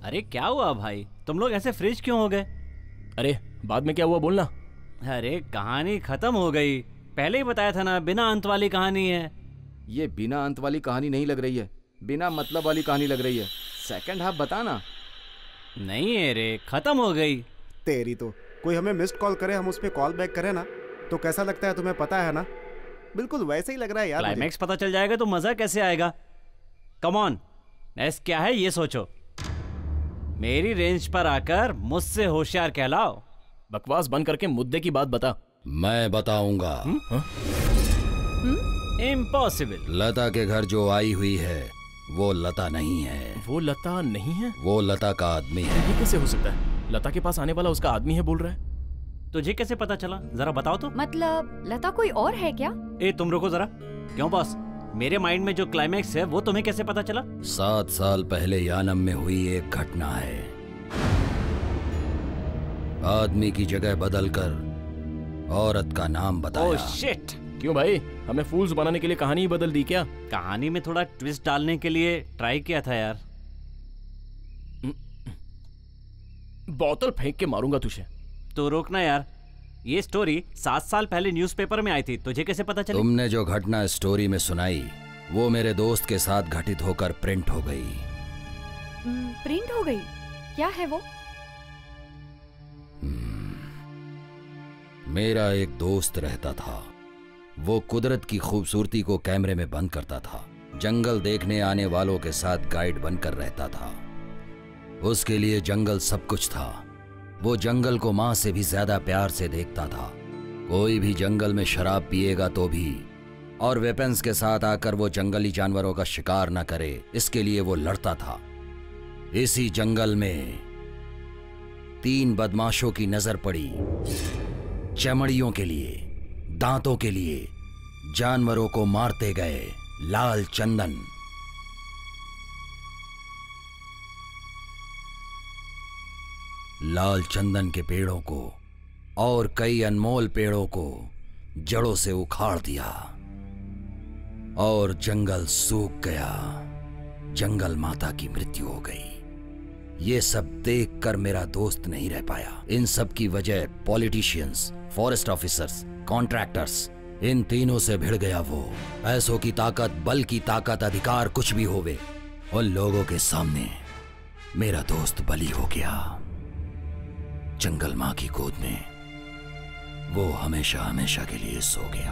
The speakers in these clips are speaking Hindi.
अरे क्या हुआ भाई, तुम लोग ऐसे फ्रिज क्यों हो गए? अरे बाद में क्या हुआ बोलना। अरे कहानी खत्म हो गई, पहले ही बताया था ना, बिना अंत वाली कहानी है। ये बिना अंत वाली कहानी नहीं लग रही है, बिना मतलब वाली कहानी लग रही है। सेकंड हाफ बताना। नहीं है रे, खत्म हो गई। तेरी तो कोई हमें मिस्ड कॉल करे, हम उस पर कॉल बैक करें ना, तो कैसा लगता है तुम्हें पता है ना? बिल्कुल वैसे ही लग रहा है यार। क्लाइमैक्स पता चल जाएगा तो मजा कैसे आएगा? कम ऑन, नेक्स्ट क्या है ये सोचो। मेरी रेंज पर आकर मुझसे होशियार कहलाओ। बकवास बंद करके मुद्दे की बात बता। मैं बताऊंगा। इम्पॉसिबल। लता के घर जो आई हुई है वो लता नहीं है। वो लता नहीं है? वो लता का आदमी है। ये कैसे हो सकता है? लता के पास आने वाला उसका आदमी है बोल रहा है। तुझे कैसे पता चला, जरा बताओ तो। मतलब लता कोई और है क्या? ए तुम रुको जरा। क्यों बॉस, मेरे माइंड में जो क्लाइमैक्स है वो तुम्हें कैसे पता चला? 7 साल पहले यानम में हुई एक घटना है। आदमी की जगह बदलकर औरत का नाम बताया। Oh shit. क्यों भाई, हमें फूल्स बनाने के लिए कहानी ही बदल दी क्या? कहानी में थोड़ा ट्विस्ट डालने के लिए ट्राई किया था यार। बोतल फेंक के मारूंगा तुझे। तो रोकना यार, ये स्टोरी 7 साल पहले न्यूज़पेपर में आई थी, तुझे कैसे पता चली? तुमने जो घटना स्टोरी में सुनाई वो मेरे दोस्त के साथ घटित होकर प्रिंट हो गई। प्रिंट हो गई? क्या है वो? मेरा एक दोस्त रहता था। वो कुदरत की खूबसूरती को कैमरे में बंद करता था। जंगल देखने आने वालों के साथ गाइड बनकर रहता था। उसके लिए जंगल सब कुछ था। वो जंगल को मां से भी ज्यादा प्यार से देखता था। कोई भी जंगल में शराब पिएगा तो भी और वेपन्स के साथ आकर वो जंगली जानवरों का शिकार न करे, इसके लिए वो लड़ता था। इसी जंगल में 3 बदमाशों की नजर पड़ी। चमड़ियों के लिए, दांतों के लिए जानवरों को मारते गए लाल चंदन। लाल चंदन के पेड़ों को और कई अनमोल पेड़ों को जड़ों से उखाड़ दिया और जंगल सूख गया। जंगल माता की मृत्यु हो गई। ये सब देखकर मेरा दोस्त नहीं रह पाया। इन सब की वजह पॉलिटिशियंस, फॉरेस्ट ऑफिसर्स, कॉन्ट्रैक्टर्स, इन तीनों से भिड़ गया वो। पैसों की ताकत, बल की ताकत, अधिकार कुछ भी होवे, उन लोगों के सामने मेरा दोस्त बलि हो गया। जंगल मां की गोद में वो हमेशा हमेशा के लिए सो गया।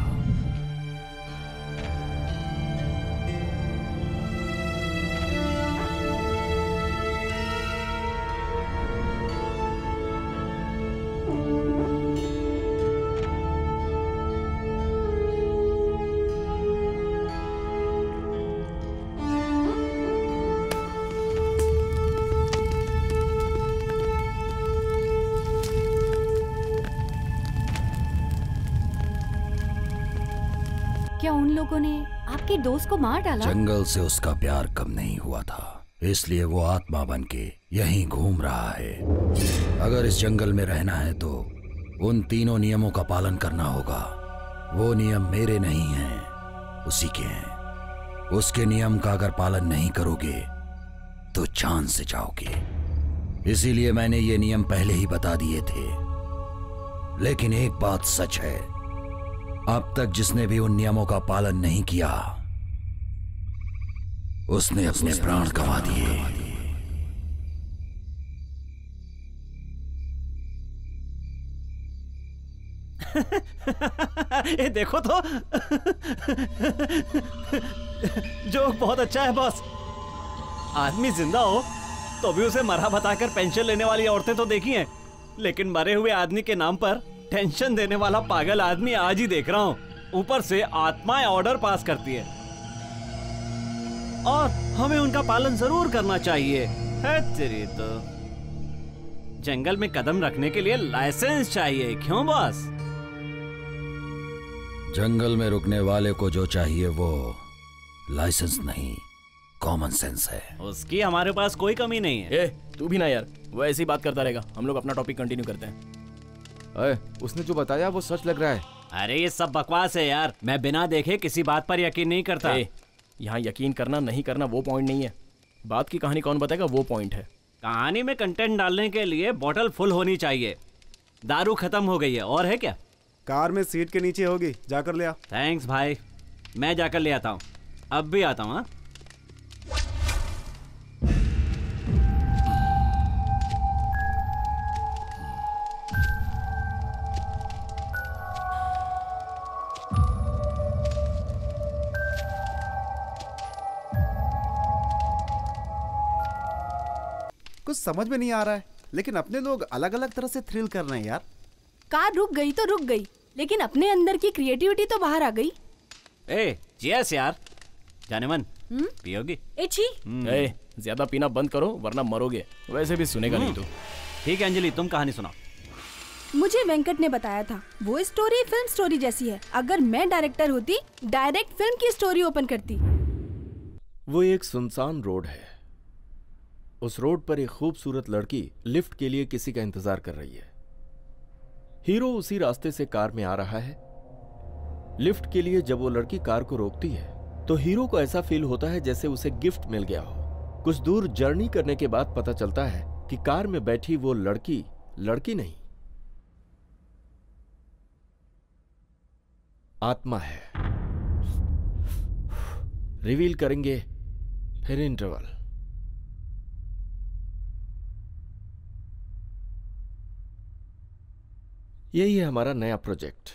क्या उन लोगों ने आपके दोस्त को मार डाला? जंगल से उसका प्यार कम नहीं हुआ था, इसलिए वो आत्मा बनके यहीं घूम रहा है। अगर इस जंगल में रहना है तो उन तीनों नियमों का पालन करना होगा। वो नियम मेरे नहीं हैं, उसी के हैं। उसके नियम का अगर पालन नहीं करोगे तो जान से जाओगे। इसीलिए मैंने ये नियम पहले ही बता दिए थे। लेकिन एक बात सच है, अब तक जिसने भी उन नियमों का पालन नहीं किया उसने अपने प्राण गंवा दिए। ये देखो तो जोक बहुत अच्छा है बॉस। आदमी जिंदा हो तो भी उसे मरा बताकर पेंशन लेने वाली औरतें तो देखी हैं, लेकिन मरे हुए आदमी के नाम पर टेंशन देने वाला पागल आदमी आज ही देख रहा हूं। ऊपर से आत्माएं ऑर्डर पास करती है और हमें उनका पालन जरूर करना चाहिए। है तेरी तो जंगल में कदम रखने के लिए लाइसेंस चाहिए, क्यों बॉस? जंगल में रुकने वाले को जो चाहिए वो लाइसेंस नहीं, कॉमन सेंस है। उसकी हमारे पास कोई कमी नहीं है। ए, तू भी ना यार, वो ऐसी बात करता रहेगा। हम लोग अपना टॉपिक कंटिन्यू करते हैं। उसने जो बताया वो सच लग रहा है। अरे ये सब बकवास है यार, मैं बिना देखे किसी बात पर यकीन नहीं करता। यहाँ यकीन करना नहीं करना वो पॉइंट नहीं है, बात की कहानी कौन बताएगा वो पॉइंट है। कहानी में कंटेंट डालने के लिए बॉटल फुल होनी चाहिए। दारू खत्म हो गई है, और है क्या? कार में सीट के नीचे होगी, जाकर ले आ। थैंक्स भाई, मैं जाकर ले आता हूँ। अब भी आता हूँ। हाँ, कुछ समझ में नहीं आ रहा है, लेकिन अपने लोग अलग अलग तरह से थ्रिल कर रहे हैं यार। कार रुक गई तो रुक गई, लेकिन अपने अंदर की क्रिएटिविटी तो बाहर आ गई। ए चीयर्स यार। जाने मन, पियोगी? ए छी। ए, ज्यादा पीना बंद करो वरना मरोगे। वैसे भी सुनेगा नहीं तू। ठीक है अंजलि, तुम कहानी सुनाओ। मुझे वेंकट ने बताया था वो स्टोरी फिल्म स्टोरी जैसी है। अगर मैं डायरेक्टर होती, डायरेक्ट फिल्म की स्टोरी ओपन करती। वो एक सुनसान रोड है। उस रोड पर एक खूबसूरत लड़की लिफ्ट के लिए किसी का इंतजार कर रही है। हीरो उसी रास्ते से कार में आ रहा है। लिफ्ट के लिए जब वो लड़की कार को रोकती है तो हीरो को ऐसा फील होता है जैसे उसे गिफ्ट मिल गया हो। कुछ दूर जर्नी करने के बाद पता चलता है कि कार में बैठी वो लड़की नहीं, आत्मा है। रिवील करेंगे फिर इंटरवल। यही है हमारा नया प्रोजेक्ट।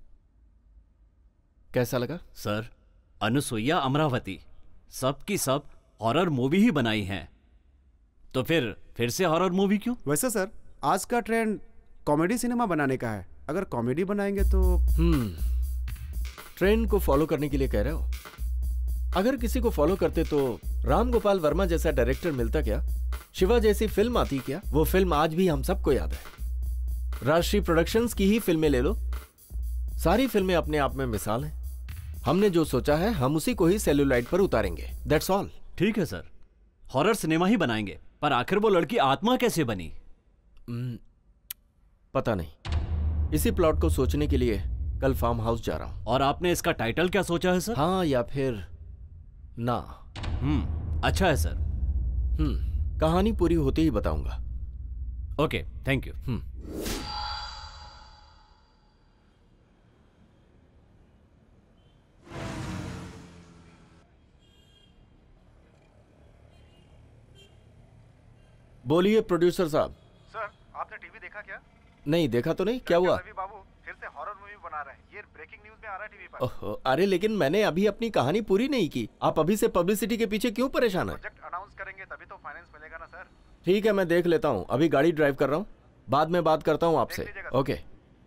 कैसा लगा? सर, अनुसुईया अमरावती सब की सब हॉरर मूवी ही बनाई हैं, तो फिर से हॉरर मूवी क्यों? वैसे सर, आज का ट्रेंड कॉमेडी सिनेमा बनाने का है। अगर कॉमेडी बनाएंगे तो ट्रेंड को फॉलो करने के लिए कह रहे हो? अगर किसी को फॉलो करते तो राम गोपाल वर्मा जैसा डायरेक्टर मिलता क्या? शिवा जैसी फिल्म आती क्या? वो फिल्म आज भी हम सबको याद है। राष्ट्रीय प्रोडक्शंस की ही फिल्में ले लो, सारी फिल्में अपने आप में मिसाल हैं। हमने जो सोचा है हम उसी को ही सेल्यूलाइट पर उतारेंगे। That's all. ठीक है सर, हॉरर सिनेमा ही बनाएंगे, पर आखिर वो लड़की आत्मा कैसे बनी? पता नहीं। इसी प्लॉट को सोचने के लिए कल फार्म हाउस जा रहा हूं। और आपने इसका टाइटल क्या सोचा है सर? हाँ या फिर ना। अच्छा है सर। कहानी पूरी होते ही बताऊंगा। Okay, thank you. बोलिए प्रोड्यूसर साहब। सर, आपने टीवी देखा क्या? नहीं देखा तो नहीं। क्या हुआ? रवि बाबू फिर से हॉरर मूवी बना रहे हैं। ये ब्रेकिंग न्यूज़ में आ रहा है टीवी पर। ओहो, अरे लेकिन मैंने अभी अपनी कहानी पूरी नहीं की। आप अभी से पब्लिसिटी के पीछे क्यों परेशान है? प्रोजेक्ट अनाउंस करेंगे तभी तो फाइनेंस मिलेगा ना सर। ठीक है, मैं देख लेता हूँ। अभी गाड़ी ड्राइव कर रहा हूँ, बाद में बात करता हूँ आपसे। ओके।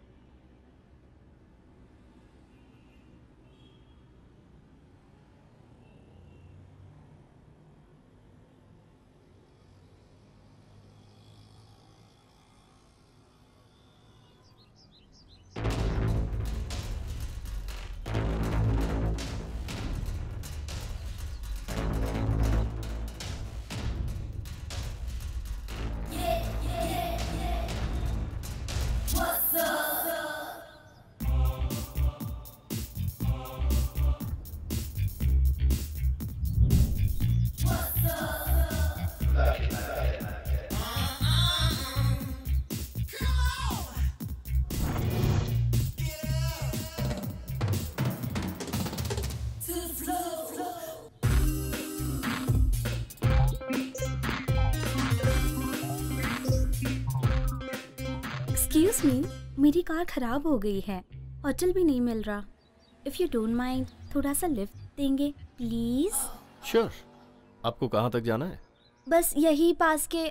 एक्सक्यूज मी, मेरी कार खराब हो गई है, होटल भी नहीं मिल रहा। इफ यू डोंट माइंड, थोड़ा सा लिफ्ट देंगे प्लीज? श्योर। आपको कहाँ तक जाना है? बस यही पास के।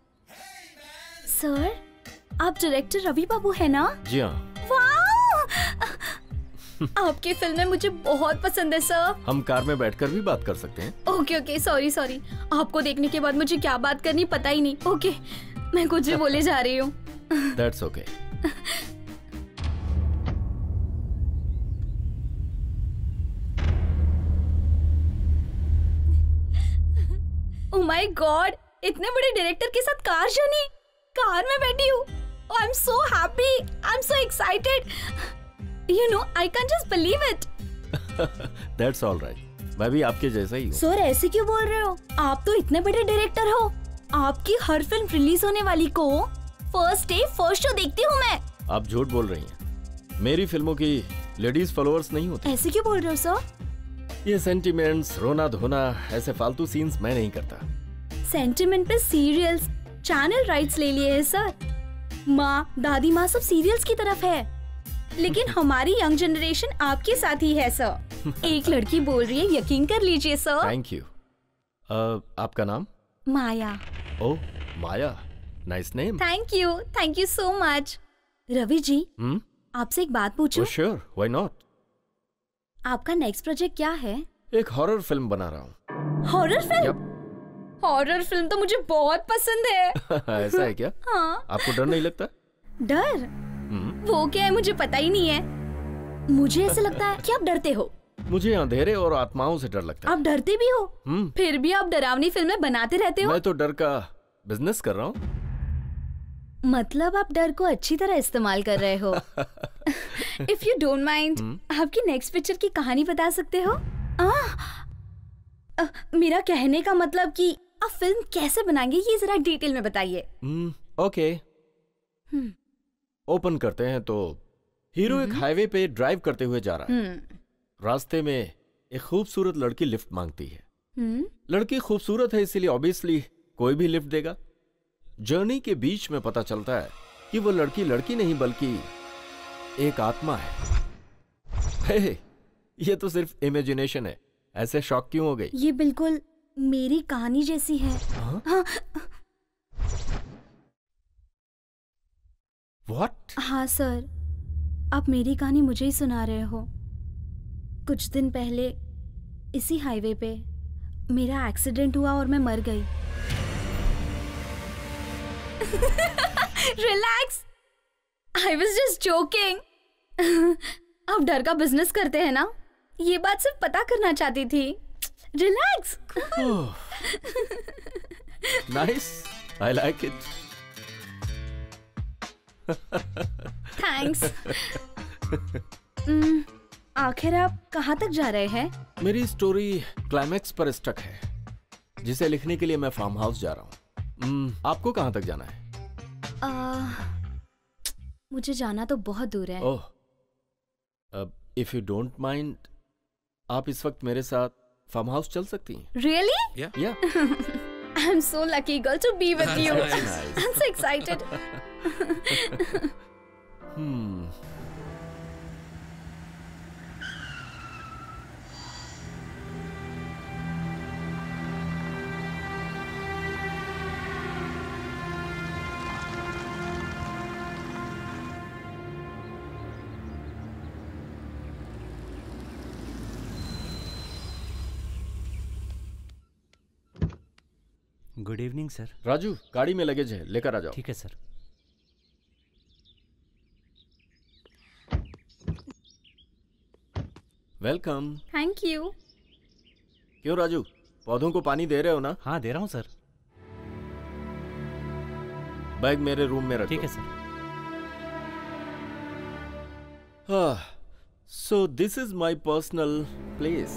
सर, आप डायरेक्टर रवि बाबू है ना? जी हाँ। वाह! आपकी फिल्में मुझे बहुत पसंद है सर। हम कार में बैठकर भी बात कर सकते हैं। Okay okay, sorry sorry. आपको देखने के बाद मुझे क्या बात करनी पता ही नहीं। ओके, मैं कुछ भी बोले जा रही हूँ। That's okay. Oh my God! इतने बड़े डायरेक्टर के साथ कार जर्नी, कार में बैठी हूँ। Oh, I'm so happy. I'm so excited. You know, I can't just believe it. That's all right. मैं भी आपके जैसा ही हूँ। सर, ऐसे क्यों बोल रहे हो? आप तो इतने बड़े डायरेक्टर हो। आपकी हर फिल्म रिलीज होने वाली को फर्स्ट डे फर्स्ट शो देखती हूँ मैं। आप झूठ बोल रही हैं। मेरी फिल्मों की लेडीज फॉलोअर्स नहीं होते। ऐसे क्यों बोल रहे हो सर? ये सेंटिमेंट्स, रोना धोना, ऐसे फालतू सीन्स मैं नहीं करता। सेंटिमेंट पे सीरियल्स चैनल राइट्स ले लिए हैं सर। माँ दादी माँ सब सीरियल्स की तरफ है, लेकिन हमारी यंग जनरेशन आपके साथ ही है सर। एक लड़की बोल रही है, यकीन कर लीजिए सर। Thank you. आपका नाम? Maya. Oh Maya, nice name. Thank you so much. Ravi ji, आपसे एक बात पूछूं? Sure, why not. आपका नेक्स्ट प्रोजेक्ट क्या है? एक हॉरर फिल्म बना रहा हूँ। Horror film? हॉरर फिल्म तो मुझे बहुत पसंद है। ऐसा है क्या? हाँ। आपको डर नहीं लगता? डर? वो क्या है मुझे पता ही नहीं है। मुझे ऐसा लगता है कि आप डरते हो। मुझे अंधेरे और आत्माओं से डर लगता है। आप डरते भी हो? फिर भी आप डरावनी फिल्में बनाते रहते हो। मैं तो डर का बिजनेस कर रहा हूँ। मतलब आप डर को अच्छी तरह इस्तेमाल कर रहे हो। इफ यू डोंट माइंड, आपकी नेक्स्ट पिक्चर की कहानी बता सकते हो? मेरा कहने का मतलब कि आप फिल्म कैसे बनाएंगे ये जरा डिटेल में बताइए। ओके, ओपन करते हैं तो हीरो एक हाईवे पे ड्राइव करते हुए जा रहा है। रास्ते में एक खूबसूरत लड़की लिफ्ट मांगती है। लड़की खूबसूरत है इसीलिए ऑब्वियसली कोई भी लिफ्ट देगा। जर्नी के बीच में पता चलता है कि वो लड़की लड़की नहीं बल्कि एक आत्मा है। हे, ये तो सिर्फ इमेजिनेशन है। ऐसे शॉक क्यों हो गई? ये बिल्कुल मेरी कहानी जैसी है। हाँ। What? हाँ सर, आप मेरी कहानी मुझे ही सुना रहे हो। कुछ दिन पहले इसी हाईवे पे मेरा एक्सीडेंट हुआ और मैं मर गई। Relax, I was just joking. आप डर का बिजनेस करते हैं ना, ये बात सिर्फ पता करना चाहती थी। Relax. Nice, I like it. Thanks. आखिर आप कहाँ तक जा रहे हैं? मेरी स्टोरी क्लाइमैक्स पर स्टक है, जिसे लिखने के लिए मैं फार्म हाउस जा रहा हूँ। आपको कहाँ तक जाना है? मुझे जाना तो बहुत दूर है। Oh, if you don't mind, आप इस वक्त मेरे साथ फार्म हाउस चल सकती हैं। Really? Yeah. I'm so lucky girl to be with you. I'm so excited. Good evening sir. Raju, गाड़ी में लगेज है, लेकर आ जाओ। ठीक है सर। वेलकम। Thank you. क्यों राजू, पौधों को पानी दे रहे हो ना? हाँ दे रहा हूँ सर। बैग मेरे रूम में रखो। ठीक है सर। So this is my personal place.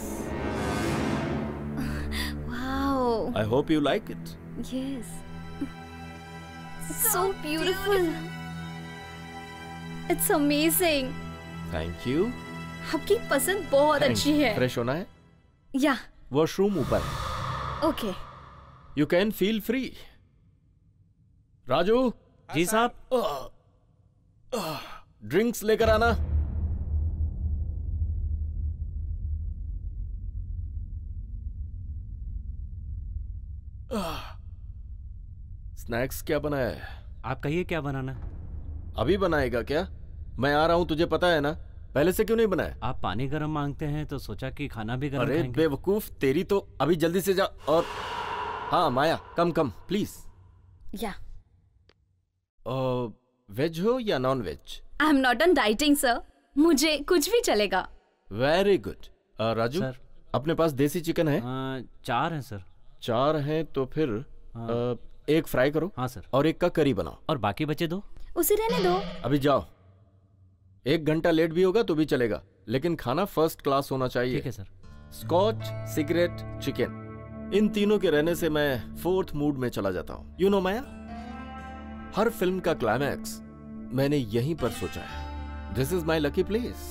Wow. I hope you like it. Yes. So beautiful. It's amazing. Thank you. आपकी पसंद बहुत अच्छी है। फ्रेश होना है? या। वॉशरूम ऊपर है। Okay. You can feel free. Raju. जी साहब। ड्रिंक्स लेकर आना। स्नैक्स क्या बनाया है? आप कहिए क्या बनाना? अभी बनाएगा क्या? मैं आ रहा हूं, तुझे पता है ना। पहले से क्यों नहीं बनाया? आप पानी गरम मांगते हैं तो सोचा कि खाना भी गरम अरे खाएंगे। बेवकूफ, तेरी तो अभी जल्दी से जा। और हाँ माया, कम कम प्लीज। या। वेज हो या non veg? I am not on dieting sir, मुझे कुछ भी चलेगा। Very good. राजू सर, अपने पास देसी चिकन है? 4 हैं सर। 4 हैं तो फिर एक फ्राई करो। हाँ सर। और एक का करी बनाओ। और बाकी बचे 2? उसे रहने दो। अभी जाओ। 1 घंटा लेट भी होगा तो भी चलेगा, लेकिन खाना फर्स्ट क्लास होना चाहिए। ठीक है सर। स्कॉच, सिगरेट, चिकन, इन तीनों के रहने से मैं फोर्थ मूड में चला जाता हूं। यू नो माया, हर फिल्म का क्लाइमैक्स मैंने यहीं पर सोचा है। This is my lucky place.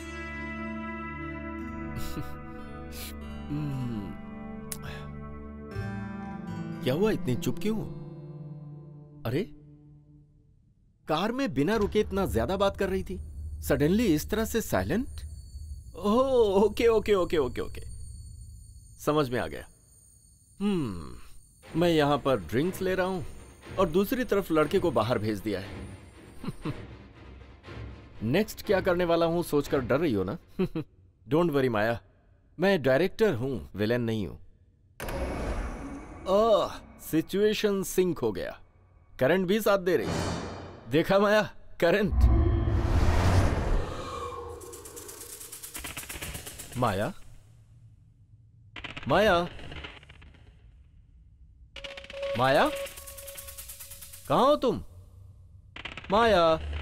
क्या हुआ, इतनी चुप क्यों? अरे, कार में बिना रुके इतना ज्यादा बात कर रही थी, सडनली इस तरह से silent. Oh, okay okay okay okay okay, समझ में आ गया। मैं यहां पर ड्रिंक्स ले रहा हूं और दूसरी तरफ लड़के को बाहर भेज दिया है। नेक्स्ट क्या करने वाला हूं सोचकर डर रही हो ना? डोंट वरी माया, मैं डायरेक्टर हूं, विलेन नहीं हूं। सिचुएशन सिंक हो गया, करंट भी साथ दे रही है। देखा माया, करंट। माया, माया, माया, कहां हो तुम? माया,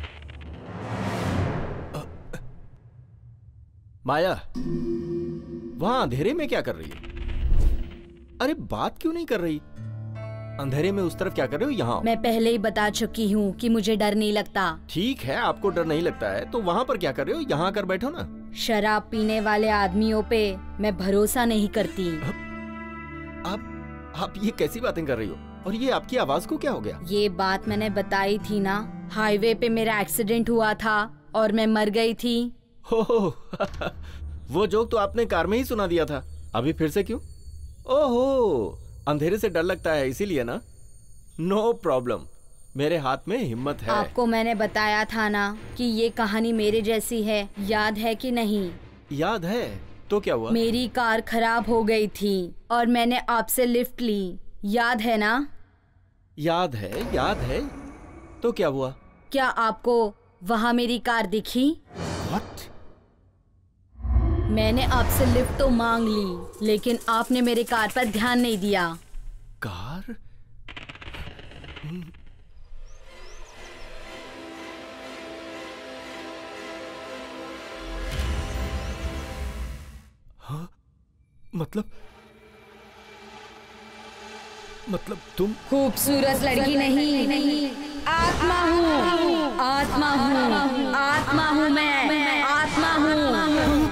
माया, वहां अंधेरे में क्या कर रही हो? अरे बात क्यों नहीं कर रही? अंधेरे में उस तरफ क्या कर रहे हो? यहाँ मैं पहले ही बता चुकी हूँ कि मुझे डर नहीं लगता। ठीक है, आपको डर नहीं लगता है तो वहाँ पर क्या कर रहे हो? यहाँ आकर बैठो ना। शराब पीने वाले आदमियों पे मैं भरोसा नहीं करती। आप ये कैसी बातें कर रही हो? और ये आपकी आवाज को क्या हो गया? ये बात मैंने बताई थी ना, हाईवे पे मेरा एक्सीडेंट हुआ था और मैं मर गई थी। हो वो जोक तो आपने कार में ही सुना दिया था, अभी फिर से क्यों? ओहो, अंधेरे से डर लगता है इसीलिए ना? नो प्रॉब्लम, मेरे हाथ में हिम्मत है। आपको मैंने बताया था ना कि ये कहानी मेरे जैसी है, याद है कि नहीं? याद है, तो क्या हुआ? मेरी कार खराब हो गई थी और मैंने आपसे लिफ्ट ली, याद है ना? याद है, तो क्या हुआ? क्या आपको वहाँ मेरी कार दिखी? What? मैंने आपसे लिफ्ट तो मांग ली, लेकिन आपने मेरे कार पर ध्यान नहीं दिया। कार? हाँ? मतलब तुम खूबसूरत लड़की नहीं, आत्मा हूँ, आत्मा हूँ, आत्मा हूँ मैं, आत्मा हूँ।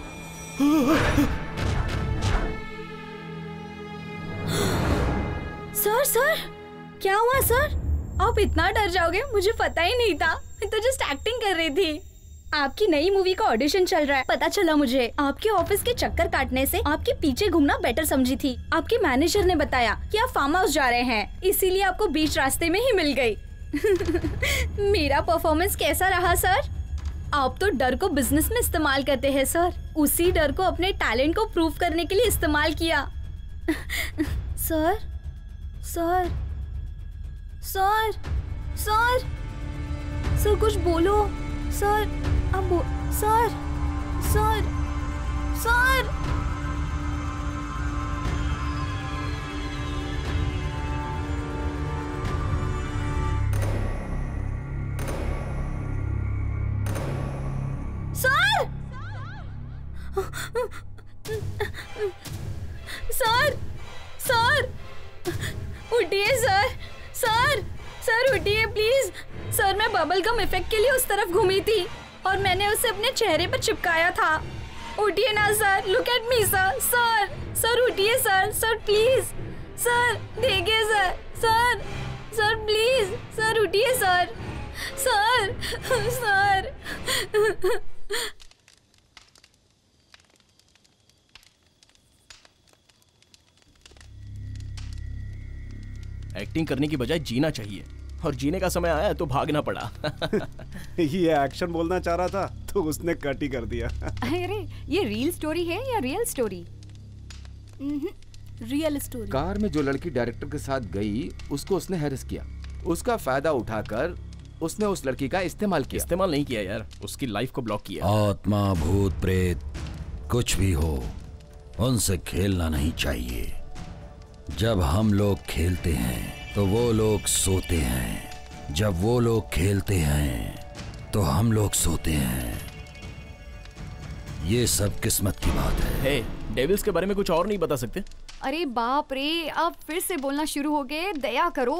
सर, क्या हुआ सर? आप इतना डर जाओगे, मुझे पता ही नहीं था, मैं तो जस्ट एक्टिंग कर रही थी। आपकी नई मूवी का ऑडिशन चल रहा है, पता चला मुझे। आपके ऑफिस के चक्कर काटने से आपके पीछे घूमना बेटर समझी थी। आपके मैनेजर ने बताया कि आप फार्म हाउस जा रहे हैं, इसीलिए आपको बीच रास्ते में ही मिल गई। मेरा परफॉर्मेंस कैसा रहा सर? आप तो डर को बिजनेस में इस्तेमाल करते हैं सर, उसी डर को अपने टैलेंट को प्रूव करने के लिए इस्तेमाल किया। Sir, sir, sir, sir, sir कुछ बोलो सर, अब sir, sir, sir. Sir, sir, उठिए सर, सर, सर उठिए प्लीज। सर मैं बबल गम इफेक्ट के लिए उस तरफ घूमी थी और मैंने उसे अपने चेहरे पर चिपकाया था। उठिए ना sir, look at me sir, sir, sir उठिए सर, सर प्लीज, सर देखिए sir, sir, sir please, sir उठिए सर, सर, सर। एक्टिंग करने की बजाय जीना चाहिए, और जीने का समय आया तो भागना पड़ा। ये एक्शन बोलना चाह रहा था तो उसने कट ही कर दिया। अरे ये रियल स्टोरी है या real story? Real story. Car में जो लड़की डायरेक्टर के साथ गई उसको उसने हैरेस किया, उसका फायदा उठाकर उसने उस लड़की का इस्तेमाल किया। इस्तेमाल नहीं किया यार, उसकी लाइफ को ब्लॉक किया। आत्मा, भूत, प्रेत कुछ भी हो, उनसे खेलना नहीं चाहिए। जब हम लोग खेलते हैं तो वो लोग सोते हैं, जब वो लोग खेलते हैं तो हम लोग सोते हैं। ये सब किस्मत की बात है। हे, डेविल्स के बारे में कुछ और नहीं बता सकते? अरे बाप रे, अब फिर से बोलना शुरू हो गए, दया करो।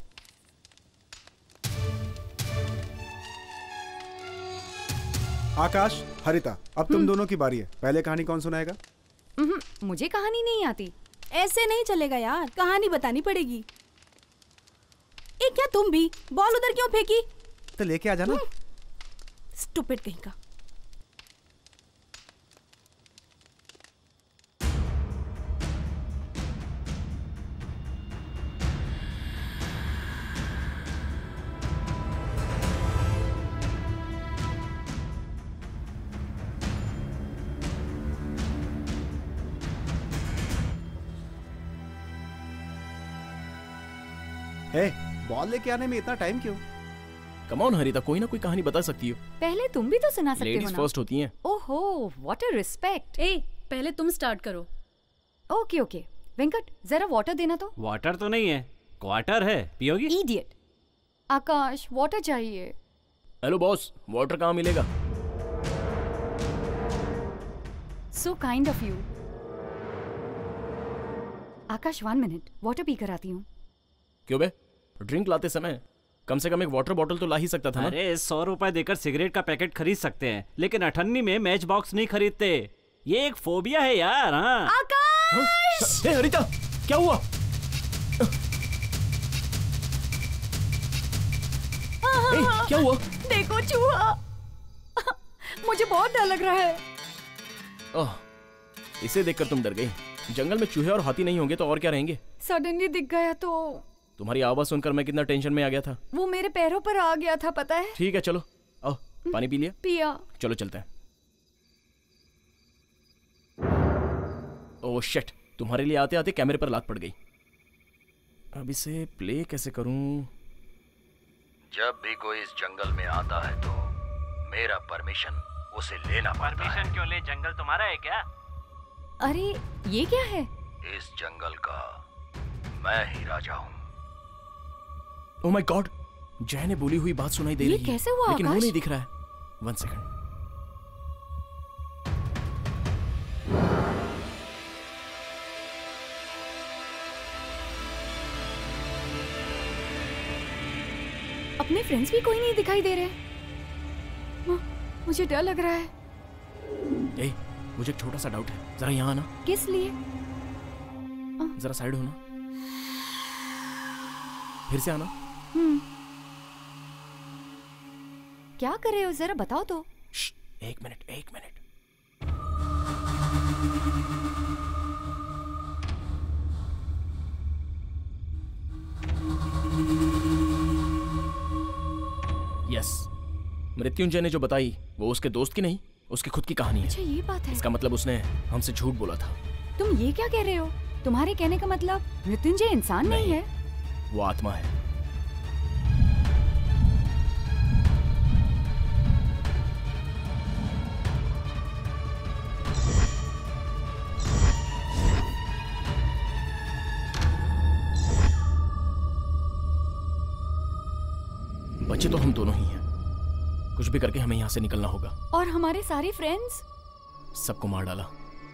आकाश, हरिता, अब तुम दोनों की बारी है। पहले कहानी कौन सुनाएगा? मुझे कहानी नहीं आती। ऐसे नहीं चलेगा यार, कहानी बतानी पड़ेगी। ए क्या तुम भी? बॉल उधर क्यों फेंकी? तो लेके आ जाना। स्टूपिड कहीं का। बॉल लेके आने में इतना टाइम क्यों? कम ऑन हरिता, कोई ना कोई कहानी बता सकती हो। पहले तुम भी तो सुना सकते हो लेडीज ना। फर्स्ट होती हैं। ओहो, व्हाट अ रिस्पेक्ट। पहले तुम स्टार्ट करो। ओके ओके, वेंकट जरा वाटर देना तो। वाटर तो नहीं है, क्वार्टर है, पियोगी? इडियट। आकाश, वाटर चाहिए। हेलो बॉस, वाटर कहाँ मिलेगा? So kind of you. Akash 1 minute, water पी कर आती हूँ। क्यों बे, ड्रिंक लाते समय कम से कम एक वाटर बॉटल तो ला ही सकता था ना? अरे 100 रुपए देकर सिगरेट का पैकेट खरीद सकते हैं, लेकिन 98 में मैच बॉक्स नहीं खरीदते। ये एक फोबिया है यार। हाँ आकाश! हे हरिता, क्या हुआ? क्या हुआ? देखो चूहा। मुझे बहुत डर लग रहा है। ओह, इसे देखकर तुम डर गई। जंगल में चूहे और हाथी नहीं होंगे तो और क्या रहेंगे? सडनली दिख गया तो। तुम्हारी आवाज सुनकर मैं कितना टेंशन में आ गया था। वो मेरे पैरों पर आ गया था, पता है? ठीक है चलो, आओ पानी पी लिया? पिया। चलो चलते हैं। ओह शिट, तुम्हारे लिए आते आते कैमरे पर लात पड़ गई। अब इसे प्ले कैसे करूं? जब भी कोई इस जंगल में आता है तो मेरा परमिशन उसे लेना पड़ता है। परमिशन क्यों ले? जंगल तुम्हारा है क्या? अरे ये क्या है? इस जंगल का मैं ही राजा हूँ। ओह माय गॉड, जय ने बोली हुई बात सुनाई दे ये रही है, कैसे हुआ लेकिन वो आकाश? नहीं दिख रहा है। 1 सेकंड। अपने फ्रेंड्स भी कोई नहीं दिखाई दे रहे। मुझे डर लग रहा है। ए, मुझे एक छोटा सा डाउट है, जरा यहाँ आना। किस लिए? जरा साइड होना, फिर से आना। क्या कर रहे हो, जरा बताओ तो। एक मिनट, एक मिनट। यस, मृत्युंजय ने जो बताई वो उसके दोस्त की नहीं, उसकी खुद की कहानी है। अच्छा ये बात है। इसका मतलब उसने हमसे झूठ बोला था। तुम ये क्या कह रहे हो? तुम्हारे कहने का मतलब मृत्युंजय इंसान नहीं है? वो आत्मा है। बच्चे तो हम दोनों ही हैं। कुछ भी करके हमें यहाँ से निकलना होगा। और हमारे सारे फ्रेंड्स? सबको मार डाला।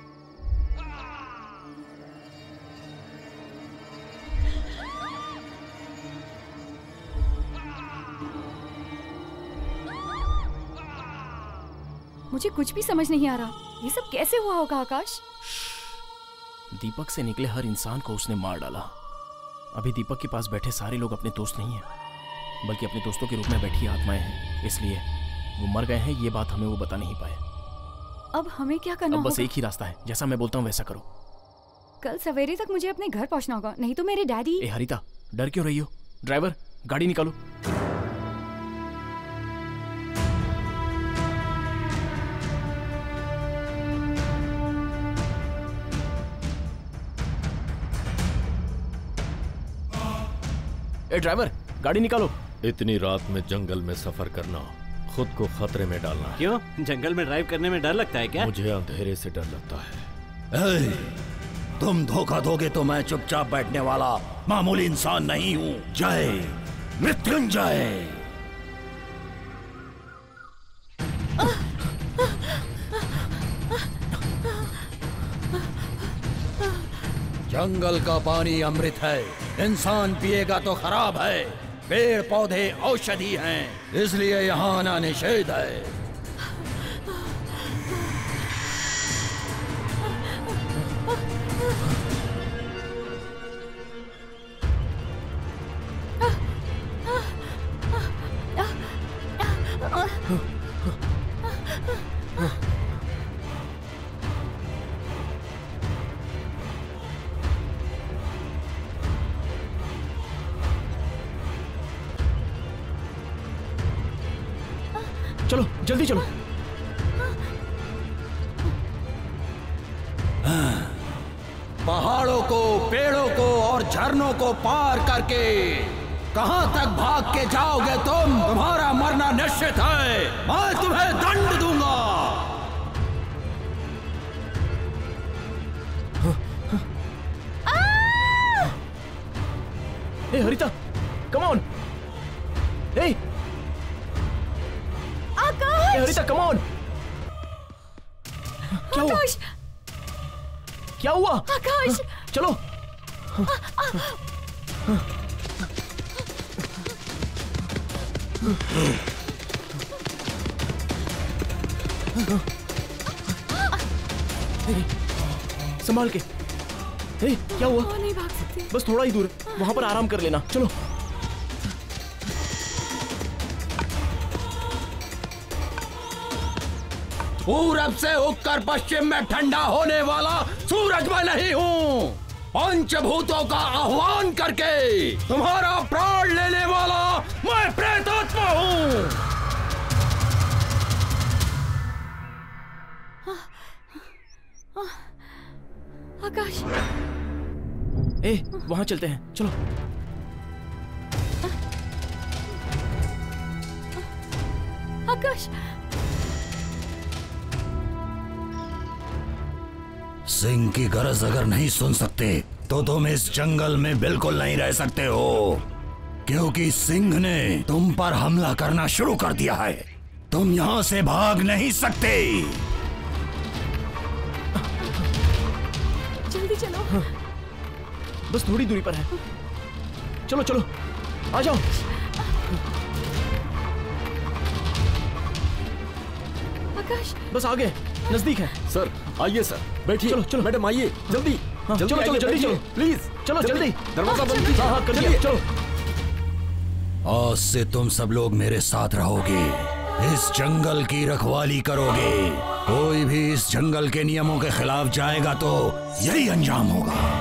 मुझे कुछ भी समझ नहीं आ रहा, ये सब कैसे हुआ होगा आकाश? दीपक से निकले हर इंसान को उसने मार डाला। अभी दीपक के पास बैठे सारे लोग अपने दोस्त नहीं हैं, बल्कि अपने दोस्तों के रूप में बैठी आत्माएं हैं। इसलिए वो मर गए हैं, ये बात हमें वो बता नहीं पाए। अब हमें क्या करना अब बस होगा? एक ही रास्ता है, जैसा मैं बोलता हूँ वैसा करो। कल सवेरे तक मुझे अपने घर पहुंचना होगा, नहीं तो मेरे डैडी। ए हरिता, डर क्यों रही हो? ड्राइवर, गाड़ी निकालो। ए ड्राइवर, गाड़ी निकालो। इतनी रात में जंगल में सफर करना खुद को खतरे में डालना है। क्यों? जंगल में ड्राइव करने में डर लगता है क्या? मुझे अंधेरे से डर लगता है। तुम धोखा दोगे तो मैं चुपचाप बैठने वाला मामूली इंसान नहीं हूँ। जय मृत्युंजय। जंगल का पानी अमृत है, इंसान पिएगा तो खराब है। पेड़ पौधे औषधि हैं, इसलिए यहाँ आना निषेध है। चलो जल्दी चलो। पहाड़ों को, पेड़ों को और झरनों को पार करके कहां तक भाग के जाओगे तुम? तुम्हारा मरना निश्चित है। मैं तुम्हें दंड दूंगा। ए हरिता, कम ऑन। ए आकाश! ए हरिता, कम ऑन। क्या हुआ? आकाश! क्या हुआ? आकाश! चलो। संभाल के। ए, क्या हुआ? नहीं भाग सकती। बस थोड़ा ही दूर, वहां पर आराम कर लेना। चलो। पूरब से उगकर पश्चिम में ठंडा होने वाला सूरज मैं नहीं हूँ। पंचभूतों का आह्वान करके तुम्हारा प्राण लेने वाला मैं प्रेतात्मा हूँ। आकाश! ए, वहां चलते हैं, चलो। आकाश! सिंह की गरज अगर नहीं सुन सकते तो तुम इस जंगल में बिल्कुल नहीं रह सकते हो, क्योंकि सिंह ने तुम पर हमला करना शुरू कर दिया है। तुम यहाँ से भाग नहीं सकते। जल्दी चलो। बस थोड़ी दूरी पर है। चलो चलो, आ जाओ। आकाश! बस आगे, नजदीक है। सर आइए सर, बैठिए। चलो चलो मैडम आइए, जल्दी। हाँ, चलो चलो आइए, जल्दी बैठिए, चलो प्लीज। चलो जल्दी। दरवाजा बंद कीजिए। हाँ हाँ कर दिया, चलो। आज से तुम सब लोग मेरे साथ रहोगे, इस जंगल की रखवाली करोगे। कोई भी इस जंगल के नियमों के खिलाफ जाएगा तो यही अंजाम होगा।